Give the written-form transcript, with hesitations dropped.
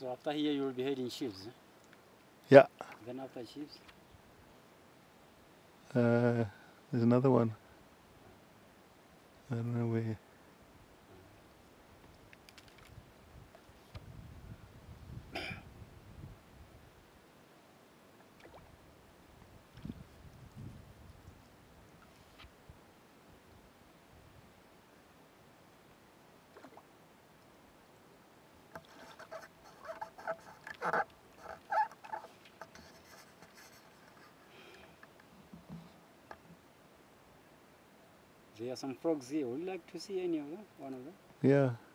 So after here you will be heading Ships. Huh? Yeah. Then after Ships? There's another one. I don't know where. There are some frogs here. Would you like to see any of them? One of them? Yeah.